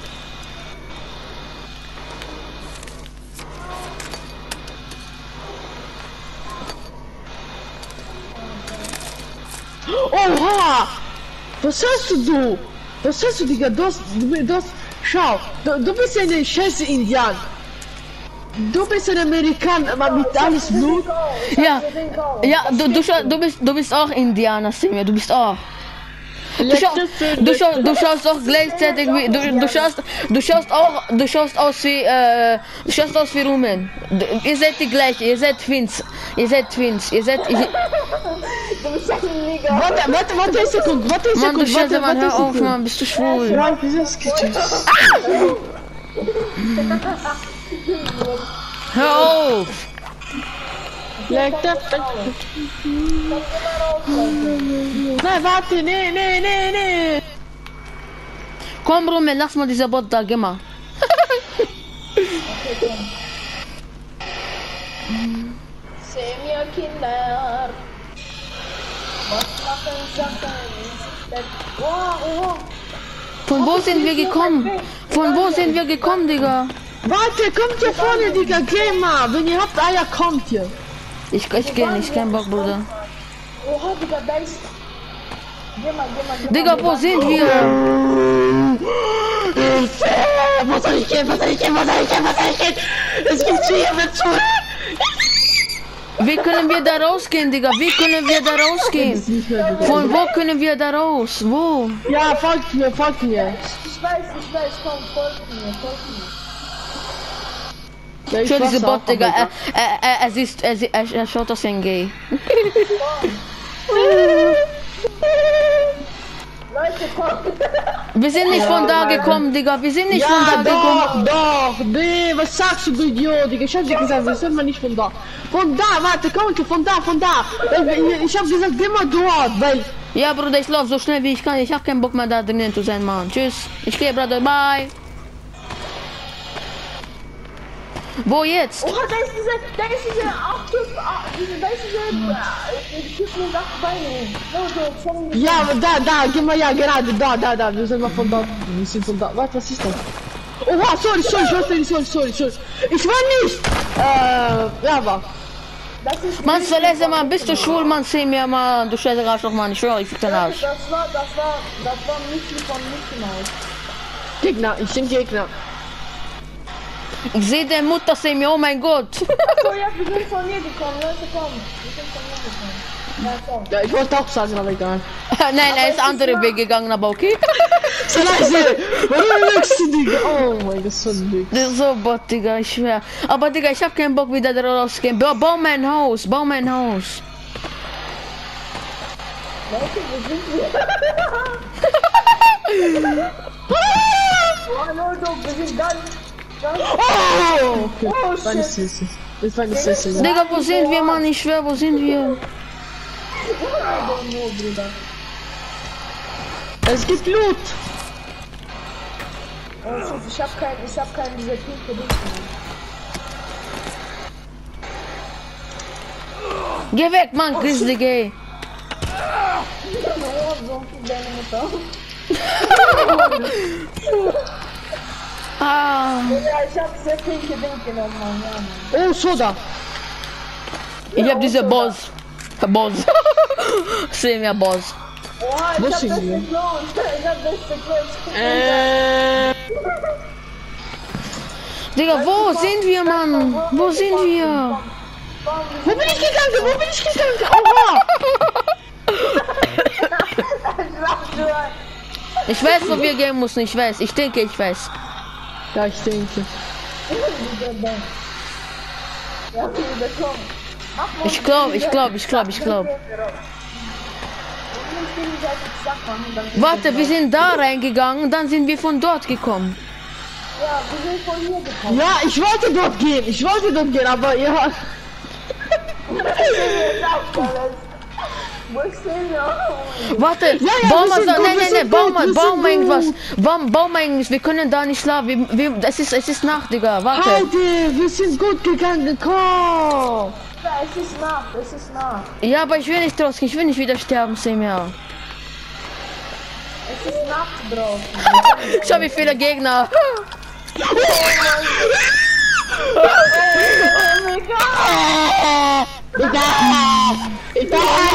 Oha! Was hast du, du? Was hast du, Digga? Du hast, du, du hast, schau, du, du bist eine scheiße Indian. Du bist ein Amerikaner, aber mit alles Blut. Ja, ja, du, du, scha- du, bist, du bist auch Indianer, Simia, du bist auch. Du, schau, du, schau, du schaust auch gleichzeitig wie, du, du schaust, du schaust auch, du schaust aus wie, äh, du schaust aus wie Rumen. Du, ihr seid die gleiche, ihr seid Twins, ihr seid Twins, ihr seid, ihr, Du bist ein Nigger. Warte, warte, warte eine Sekunde, warte eine Mann, du Sekunde, Scheiße, warte, Mann, warte hör eine auf, Sekunde. Mann, bist du schwul? Frank, wie ist das? Hör auf! Like that. Nein, warte, nee, nee, nee, nee. Komm, Rumen, lass mal dieser Bot da, geh mal. Semia Kinder. Was machen Sachen? Wow, wow. Von wo sind wir gekommen? Von wo sind wir gekommen, Digga? Warte, kommt hier vorne, Digga, geh mal. Wenn ihr habt Eier, kommt hier. Ich, ich geh nicht, kein Bock, Bruder. Oha, Digga, da ist. Geh mal, geh mal, geh mal. Digga, wo sind wir? Hilfe! Wo soll ich gehen? Wo soll ich gehen? Wo soll ich gehen? Wo soll ich gehen? Es gibt zu hier mit zu. Wie können wir da rausgehen, Digga? Wie können wir da rausgehen? Von wo können wir da raus? Wo? Ja, folgt mir, folgt mir. Ich weiß, ich weiß, komm, folgt mir, folgt mir. Ja, ich Schau diese weiß Bot, auch, Digga. aber- Er, er, er, er, siehst, er, sie- er, er schaut aus wie ein Gay. Leute, kommt. Wir sind nicht von da gekommen, Digga. Wir sind nicht von Ja, da gekommen. doch, doch. Nee, was sagst du, du Idiot? Digga, ich hab dir gesagt, wir sind mal nicht von da. Von da, warte, kommt von da, von da. Ich hab gesagt, geh mal dort, weil... Ja, Bruder, ich lauf so schnell wie ich kann. Ich hab keinen Bock mehr da drinnen zu sein, Mann. Tschüss. Ich gehe, Bruder. Bye. Wo jetzt? Oha, da ist diese, da ist diese acht Typ, ah, diese, da ist diese, äh, Typ mit acht Beinen. So, so, von mir. Ja, da, da, geh mal, ja, gerade, da, da, da. Wir sind mal von da. Wir sind von da. Warte, was ist das? Oha, sorry, sorry, sorry, sorry, sorry, sorry. Ich war nicht. Äh, ja, aber. Das ist Mann, verlässt Mann. Bist du schwul, Mann? Seh mir, Mann. Du scheiße Arschloch, Mann. Ich schwöre, ich fick den Arsch. Das war, das war, das war Mickey von Mickey Mouse. Gegner, ich bin Gegner. Ich sehe den Mutter, seh mir. Oh mein Gott. So, ja, wir sind von mir gekommen, Leute, komm. Wir sind von mir gekommen. Ja, komm. Ja, ich wollte auch sagen, aber egal. Nein, er ist andere Weg gegangen, aber okay. So leise! Warum lügst du, Digga? Oh mein Gott, so ein Das ist so Bot, Digga, ich schwör. Aber Digga, ich hab keinen Bock wieder da rauszugehen. Bau, bau mein Haus, bau mein Haus. Leute, wo sind wir? Oh, Leute, wir sind ganz, ganz... Oh! Okay, Oh, meine shit. Süße. Das war eine Süße, ja. Digga, wo sind wir, Mann? Ich schwör, wo sind wir? I don't know, Bruder. Es gibt Blut! Oh, shit, ich hab kein, ich hab keinen dieser pinke Ding mehr. Geh weg, Mann, Grizzly Gay. Oh, so viel deine Mutter. Ah, Ja, ich hab sehr pinke Ding genommen, Mann, ja, Mann. Oh, Soda! ich hab diese Boss. Boss. Seh mir, Boss. Oha, ich Wo hab das sind wir? geklont. Ich hab das geklont. Äh. Digga, wo sind wir, Mann? Wo sind wir? Wo bin ich gegangen? Wo bin ich gegangen? Aua! Ich weiß, wo wir gehen müssen, ich weiß. Ich denke, ich weiß. Ja, ich denke. Ja, Bruder, komm. Mach mal Ich glaub, ich glaub, ich glaub, ich glaub. Warte, wir sind da reingegangen, dann sind wir von dort gekommen. Ja, wir sind von hier gekommen. Ja, ich wollte dort gehen. Ich wollte dort gehen, aber ja. Wo ist denn der? Warte, ja, bau wir mal sind so, gut, nein, wir nein, sind nein, bau gut, mal, wir bau sind mal irgendwas. gut. Bau, bau mal irgendwas, wir können da nicht schlafen. Wir, wir, es ist, es ist Nacht, Digga, warte. Alter, wir sind gut gegangen. Komm! Ja, es ist Nacht, es ist Nacht. Ja, aber ich will nicht rausgehen, ich will nicht wieder sterben, Semia. Es ist Nacht draußen. Schau, wie viele Gegner. Egal! Egal!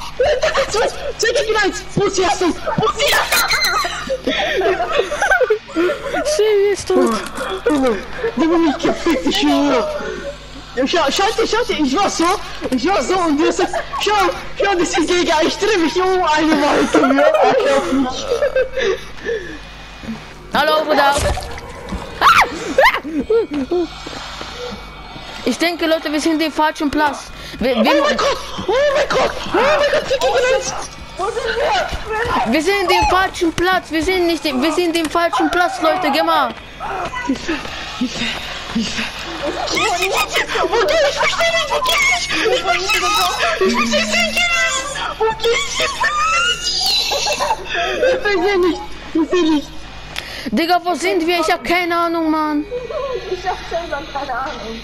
Zwei gegen eins! Pussy hast du! Pussy! Sammy ist tot. Die bin ich gefickt, ich schwöre. Schau, schau dir, schau dir, ich war so, ich war so und du sagst, schau, schau, das ist egal, ich drehe mich um eine Weile. Hallo, Bruder. Ich denke, Leute, wir sind im falschen Platz. Wir, wir, Oh mein Gott, oh mein Gott, oh mein Gott, Ficky genannt. Wo sind wir? wir sind im falschen Platz. Wir sind nicht, wir sind im falschen Platz, Leute. Geh mal. Hilfe, Hilfe, Hilfe. Wo geht ich? Ich verstehe nicht, wo geht ich? Ich verstehe nicht, ich verstehe nicht, wo geht ich? Ich verstehe nicht, ich sehe nicht. Digga, wo sind wir? Ich hab keine Ahnung, Mann. Ich hab selber keine Ahnung.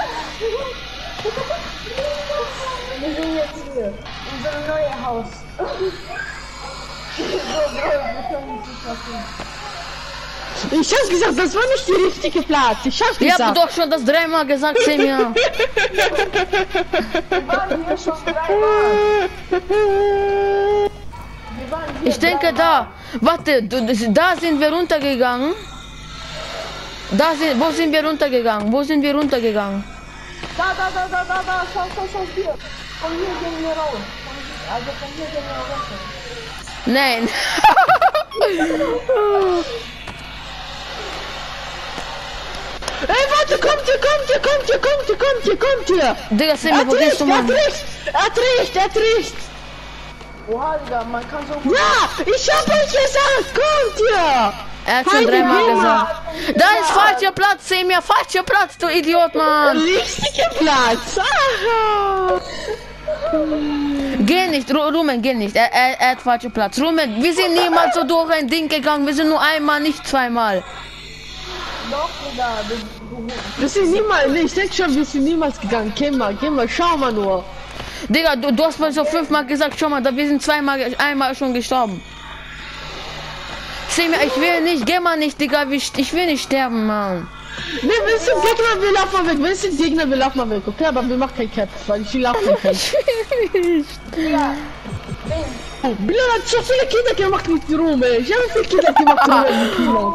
Wir sind jetzt hier. Unser neues Haus. So, Bro, wir können uns nicht passieren. Ich hab gesagt, das war nicht der richtige Platz. Ich hab Ich gesagt. hab doch schon das dreimal gesagt, Semja. Wir waren hier schon dreimal. Wir waren hier Ich denke da. Warte, du, da sind wir runtergegangen. Da sind, wo sind wir runtergegangen? Wo sind wir runtergegangen? Da, da, da, da, da, da, schau, schau, schau, hier. Von hier gehen wir raus. Von, also von hier gehen wir runter. Nein. Ey, warte, kommt ihr, kommt ihr, kommt ihr, kommt ihr, kommt ihr, kommt ihr. Digga, Er Semja, hat wo recht, gehst du, er hat Mann? recht, er hat recht, er hat recht. Oha, Digga, man kann so gut. Ja, ich hab euch gesagt, kommt ihr. Er hat schon Heide dreimal Gema. gesagt. Da ist falscher Platz, Semja, falscher Platz, du Idiot, Mann. Richtiger Platz. Aha. Geh nicht, Ru- Rumen, geh nicht. Er, er, er hat falscher Platz. Rumen, wir sind niemals so durch ein Ding gegangen. Wir sind nur einmal, nicht zweimal. Doch, Digga, du, du, Wir sind niemals, nee, ich denke schon, wir sind niemals gegangen. Geh mal, geh mal, schau mal nur. Digga, du, du hast mir so fünfmal gesagt, schau mal, da wir sind zweimal, einmal schon gestorben. Semja, ich will nicht, geh mal nicht, Digga, ich, ich will nicht sterben, Mann. Nee, wenn es sind Gegner, wir laufen mal weg. Wenn es sind Gegner, wir laufen mal weg. Okay, aber wir machen kein Cap, weil ich will laufen kein. Digga, Oh, Bilal hat so viele Kinder gemacht mit Ruhm, ey. Ich habe viele Kinder gemacht mit Ruhm.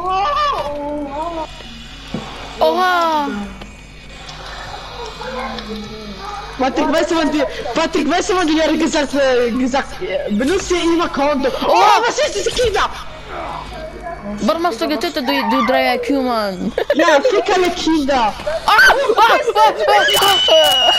Oha! Patrick, weißt du, wann die, Patrick, weißt du, wann die Jahre gesagt, äh, gesagt, äh, benutzt ihr immer Konto. Oh, was ist diese Kinder? Warum hast du getötet, du, du drei I Q, Mann? Ja, fick alle Kinder. Ah, ah, ah, ah.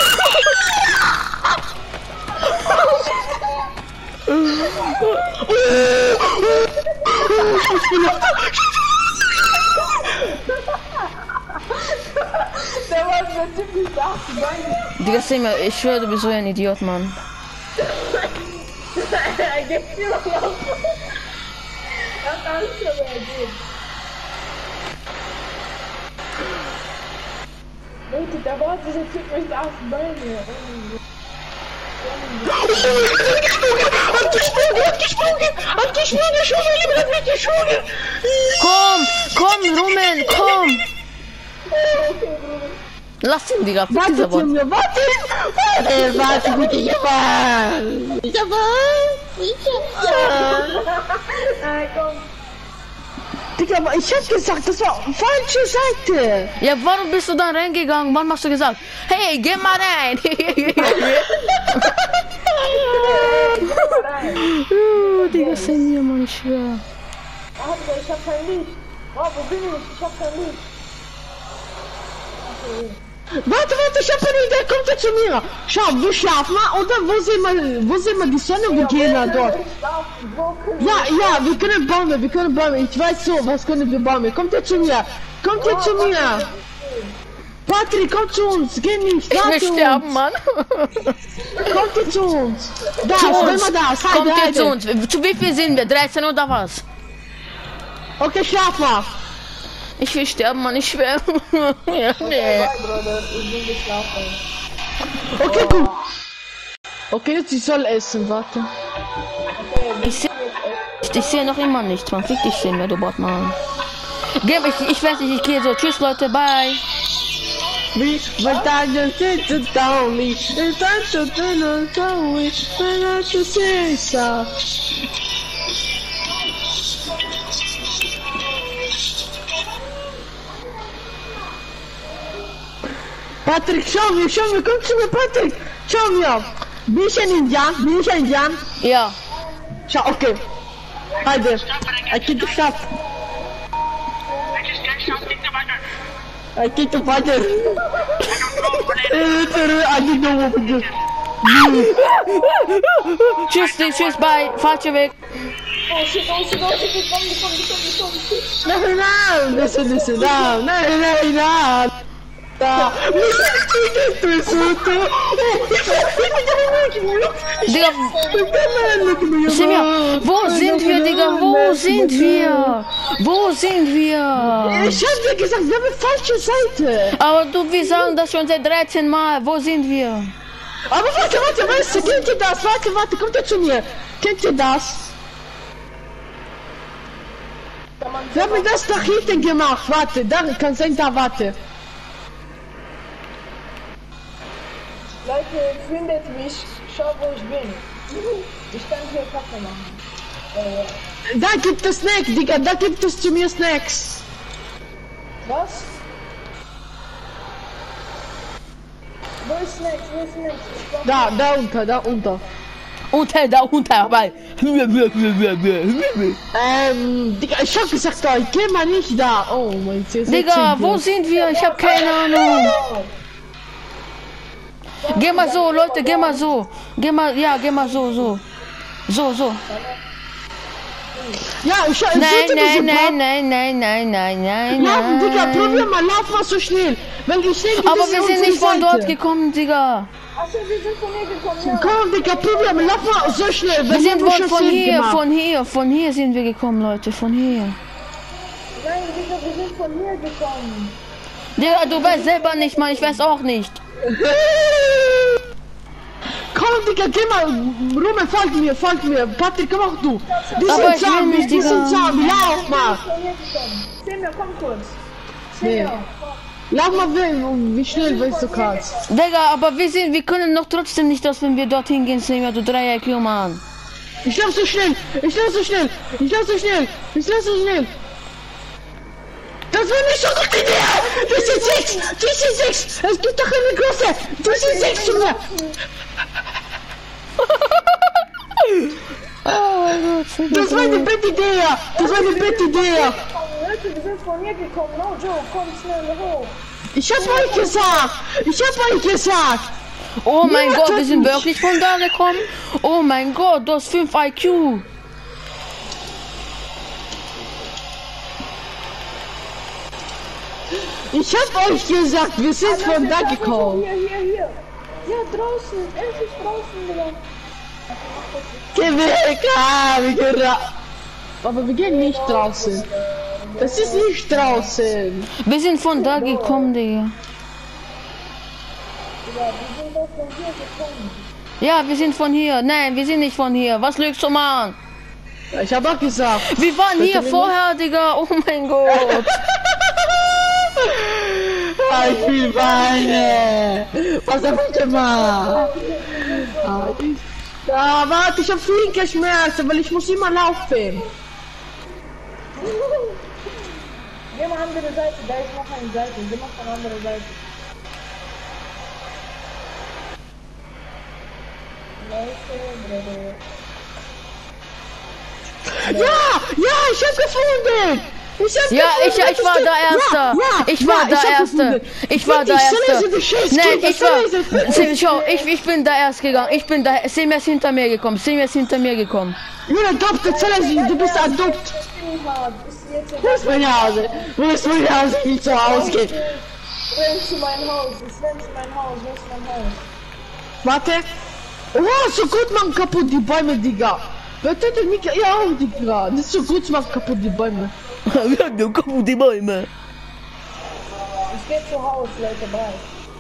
der war mir ziemlich da. Digga, Semja, ich schwöre, du bist so ein Idiot, Mann. Er gibt mir noch was. Er hat alles schon erlebt. Leute, da war dieser Typ mit acht Beine. Hat gesprungen, hat gesprungen, hat gesprungen, schon mal lieber hat mich gesprungen. Komm, komm, Rumen, komm. Lass ihn, Digga, fick Warte, dieser Bot. Junge, warte. Warte, warte, bitte, ich hab Ich hab Nein, komm. Digga, aber ich hab gesagt, das war falsche Seite. Ja, warum bist du dann reingegangen? Wann hast du gesagt, hey, geh mal rein? uh, Digga, Semja, Mann, ich schwör. Alter, ich hab kein Licht. Oh, wo bin ich? Ich hab kein Licht. Warte, warte, ich hab eine Idee, kommt jetzt zu mir. Schau, wir schlafen mal und dann, wo sehen wir, wo sehen wir die Sonne, wir gehen da dort. Wo können Ja, ja, wir können Bäume, wir können Bäume. Ich weiß so, was können wir Bäume. Kommt jetzt zu mir. Kommt jetzt zu mir. Patrick, komm zu uns. Geh nicht. Ich will Warte sterben, uns. Mann. Kommt jetzt zu uns. Da, Zu stell uns. mal da. Heide, Kommt ihr Heide. zu uns. Zu wie viel sind wir? dreizehn oder was? Okay, schlaf mal. Ich will sterben, Mann, ich schwör. Ja, nee. Bruder, ich bin geschlafen. Okay, gut. Okay, jetzt ich soll essen, warte. Ich sehe ich seh noch immer nichts, man. Fick dich, Semja, du Bot, Mann. Geh, ich, ich weiß nicht, ich gehe so. Tschüss, Leute, bye. Wie, weil da just sit down me. It's time to turn on down me. When I to say so. Patrick, schau mir, schau mir, komm zu mir, Patrick. Schau mir. Bin ich ein Indian? Bin ich ein Indian? Ja. Schau, okay. Beide. I can't stop. I can't fight it. I didn't know what to do. Tschüss, tschüss, bye. Falscher Weg. Oh shit, oh shit, oh shit, die kommen, die kommen, die kommen, die kommen, die kommen. Nein, nein, listen, listen, nein, nein, nein, nein. Da. Digga, Simia, wo sind wir, Digga? Wo sind wir? Wo sind wir? Ich hab dir gesagt, wir haben die falsche Seite. Aber du, wir sagen das schon seit dreizehn Mal. Wo sind wir? Aber warte, warte, weißt du, kennt ihr das? Warte, warte, kommt ihr zu mir. Kennt ihr das? Wir haben das nach hinten gemacht. Warte, dann kann sein, da warte. Leute, findet mich, schau wo ich bin. Ich kann hier Kaffee machen. Äh, Da gibt es Snacks, Digga, da gibt es zu mir Snacks. was? Wo ist Snacks, wo ist Snacks? Ich brauch- Da, da unter, da unter. Unter, da unter, weil. Ähm, Digga, ich hab gesagt, euch, geh mal nicht da. Oh mein Gott. Digga, wo sind wir? Ich hab keine Ahnung. Geh mal so, Leute, geh mal so. Geh mal, ja, geh mal so, so. So, so. Ja, ich hab Nein, seht ihr diese nein, Bra- nein, nein, nein, nein, nein, Lauf, Digga, probier nein. mal, lauf mal so schnell. Weil ich denke, Aber das ist wir sind unsere nicht von Seite. dort gekommen, Digga. Achso, wir sind von hier gekommen, ja. Komm, Digga, probier mal, lauf mal so schnell. Wir Wenn sind du von, schon von Fehler hier, gemacht. von hier, von hier sind wir gekommen, Leute, von hier. Nein, Digga, wir sind von hier gekommen. Digga, du weißt selber nicht, Mann, ich weiß auch nicht. Komm, Digga, geh mal. Rummel, folg mir, folg mir. Patrick, komm auch du. Die Aber sind ich will Zombie, nicht, die sind Digga. Zombie. Lauf mal. Von hier gekommen. Semir, komm kurz. Nee. Semir. Lauf mal wie, wie schnell weißt du kannst. Digga, aber wir sind, wir können noch trotzdem nicht das, wenn wir dorthin gehen, Simia, du drei I Q, Mann. Ich lauf so schnell. Ich lauf so schnell. Ich lauf so schnell. Ich lauf so schnell. Das war nicht so gute Idee. Das sind sechs. Das sind sechs. Es gibt doch eine große. Das sind sechs zu mir. Oh mein Gott, Das war eine beste Idee. Das war eine beste Idee. Leute, wir sind von hier gekommen. No joke, komm schnell hoch. Ich hab euch gesagt. Ich hab euch gesagt. Oh mein Ja, Gott, wir sind natürlich. wirklich von da gekommen. Oh mein Gott, du hast fünf I Q. Ich hab euch gesagt, wir sind von da gekommen. Hier, hier, hier. Ja, draußen. Endlich draußen, Digga. Geh weg. Ah, wir gehen ra- Aber wir gehen nicht draußen. Das ist nicht draußen. Wir sind von da gekommen, Digga. Digga, wir sind doch von hier gekommen. Ja, wir sind von hier. Nein, wir sind nicht von hier. Was lügst du, Mann? Ich hab auch gesagt. Wir waren hier wir vorher, Digga. Oh mein Gott. Ah, ich will weinen. Was hab ich gemacht? Ah, ich- Ah, warte, ich hab flinke Schmerzen, weil ich muss immer laufen. Geh mal andere Seite, da ist noch eine Seite. Geh mal von andere Seite. Leute, Bruder. Ja, ja, ich hab gefunden. Ich hab Ja, gefunden. ich, ich war der Erste. Ja, ja, Ich war ja, der ich hab Erste. gefunden. Ich war der Wirklich, Celeste, Erste. du scheiß Nein, Kind, ich war. Celeste. Sim, schau, ich, ich bin da erst gegangen. Ich bin da. Sim ist hinter mir gekommen. Sim ist hinter mir gekommen. Juna, Doktor, Celeste, du bist adopt. Ist jetzt Wo ist meine Hase? Wo ist meine Hase, die zu Hause geht? renn zu meinem Haus. Ich renn zu meinem Haus. Wo ist mein Haus? Warte. Oh, so gut machen kaputt die Bäume, Digga. Warte, nicht, ja auch, Digga. Das ist so gut machen kaputt die Bäume. Du kommst die Bäume. Ich geh zu Haus, Leute, bye.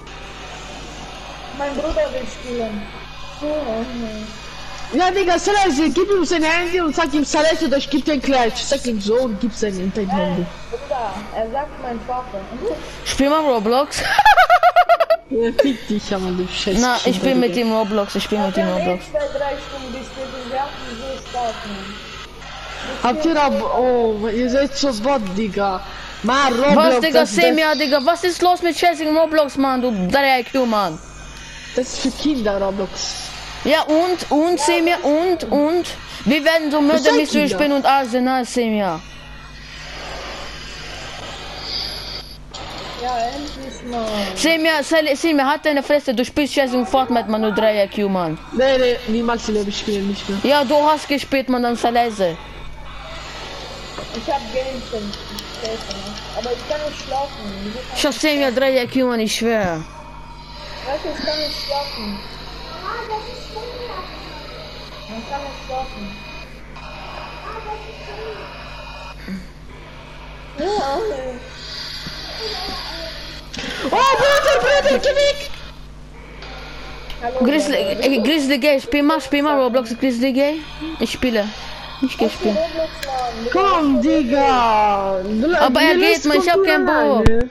Mein Bruder will spielen. Oh, nee. Ja, Digga, Celeste, gib ihm sein Handy und sag ihm Celeste, oder ich geb dir ein Klatsch. Sag ihm so und gib sein Internet-Handy. Bruder, er sagt mein Vater. Spiel mal Roblox. Ja, fick dich, aber du Scheiß. Na, ich bin mit Digga. dem Roblox. Ich bin mit dem Wir haben eh Roblox. zwei, drei Stunden gespielt und wir hatten so stark, Mann. Habt ihr ab, oh, ihr seid so bot, Digga. Mann, Roblox. Was, Digga, das, Semia, Digga, was ist los mit Chasing Roblox, Mann, du drei I Q, Mann? das ist für Kinder, Roblox. Ja, und, und, Semia, und, und, wir werden so Mörder Mystery Kinder. spielen und Arsenal, Semia. Ja, endlich mal. Semia, Sel- Semia, hat deine Fresse, du spielst Chasing Fortnite, Mann, du drei I Q, Mann. Nee, nee, niemals im Leben spielen nicht mehr. Ja, du hast gespielt, Mann, dann sei leise. Ich hab Games in aber ich kann nicht schlafen. Wieso kann Ich hab Semia drei I Q, Mann, ich schwör. Weißt du, ich kann nicht schlafen. Man kann nicht schlafen. Ja, Oh, Bruder, Bruder, geh weg! hallo. Grizzly, äh, Grizzly Gay, spiel mal, spiel mal Roblox Grizzly Gay. Ich spiele. Ich geh spielen. Roblox, Mann. Komm, Digga! Du- Aber du er lässt geht, Mann, ich hab Computer keinen Bock. alleine.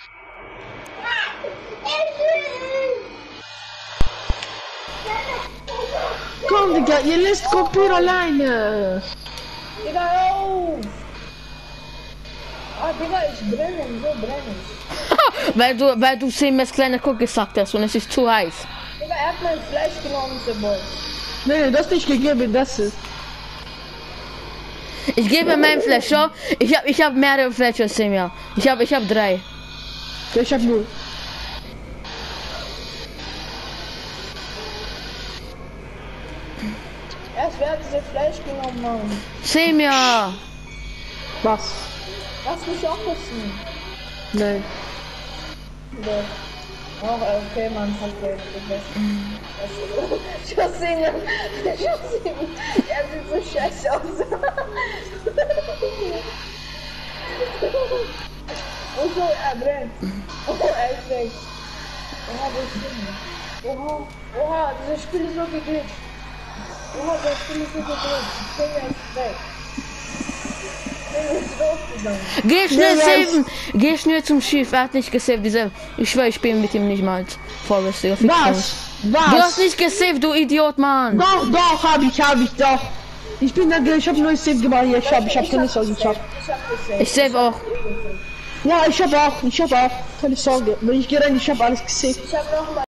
Komm, Digga, ihr lässt Computer alleine. Digga, hör auf! Ah, Digga, ich brenne, so brenne ich. Weil du, weil du Semias kleiner Cook gesagt hast und es ist zu heiß. Digga, er hat mein Fleisch genommen, der Boy. Nee, das nicht gegeben, das ist. Ich gebe mein Fleisch, schau. Ich hab, ich hab mehrere Fleisch als Semia. Ich hab, ich hab drei. Ich hab nur. Erst wer hat diese Fleisch genommen, Mann? Semia! Was? Lass mich auch wissen. Nein. Doch. Oh, okay, man hat Geld gegessen. Ich hasse ihn, ich hasse ihn. Er sieht so scheiße aus. Und so, er brennt. Oh, er ist weg. Oha, wo ist hin? Oha, oha, dieses Spiel ist so geglitscht. Oha, das Spiel ist so geglitscht. Ich bin jetzt weg. Ich bin rausgegangen. Geh schnell Nee, saven! Geh schnell zum Schiff, er hat nicht gesaved, diese. Ich schwör, ich spiele mit ihm nicht mal als Forest, Digga. Fick Was? dich. Was? Du hast nicht gesaved, du Idiot, Mann! Doch, doch, hab ich, hab ich, doch. Ich bin da, ich hab neues Save gemacht, hier, ich hab, ich hab keine Sorge, ich hab. Ich hab gesehen. Ich save auch. Ja, ich hab auch, ich hab auch, keine Sorge. Wenn ich gehe rein, ich hab alles gesaved. Ich hab noch mal